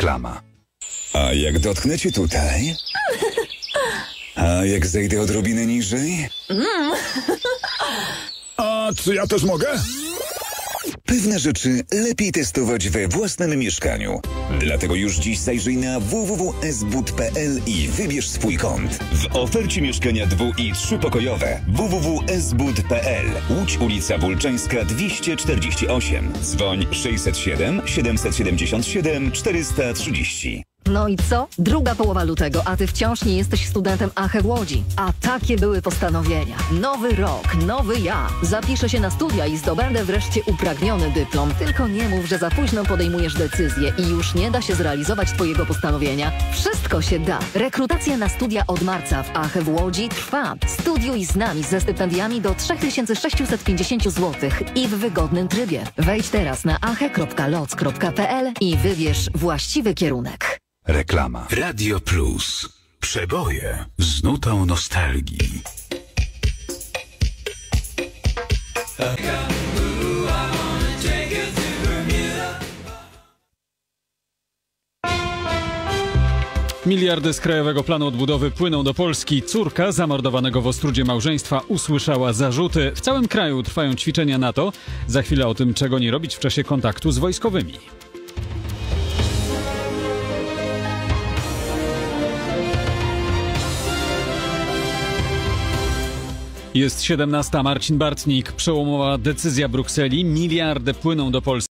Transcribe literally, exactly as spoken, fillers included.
Reklama. A jak dotknę cię tutaj? A jak zejdę odrobinę niżej? A czy ja też mogę? Pewne rzeczy lepiej testować we własnym mieszkaniu. Dlatego już dziś zajrzyj na w w w kropka s but kropka p l i wybierz swój kąt. W ofercie mieszkania dwu- i trzypokojowe w w w kropka s but kropka p l. Łódź, ulica Wólczańska dwieście czterdzieści osiem. Dzwoń sześćset siedem, siedemset siedemdziesiąt siedem, czterysta trzydzieści. No i co? Druga połowa lutego, a ty wciąż nie jesteś studentem A H E w Łodzi. A takie były postanowienia. Nowy rok, nowy ja. Zapiszę się na studia i zdobędę wreszcie upragniony dyplom. Tylko nie mów, że za późno podejmujesz decyzję i już nie da się zrealizować twojego postanowienia. Wszystko się da. Rekrutacja na studia od marca w A H E w Łodzi trwa. Studiuj z nami ze stypendiami do trzy tysiące sześćset pięćdziesiąt złotych i w wygodnym trybie. Wejdź teraz na a h e kropka loc kropka p l i wybierz właściwy kierunek. Reklama. Radio Plus. Przeboje z nutą nostalgii. Miliardy z Krajowego Planu Odbudowy płyną do Polski. Córka zamordowanego w Ostródzie małżeństwa usłyszała zarzuty. W całym kraju trwają ćwiczenia NATO. Za chwilę o tym, czego nie robić w czasie kontaktu z wojskowymi. Jest siedemnasta. Marcin Bartnik. Przełomowa decyzja Brukseli. Miliardy płyną do Polski.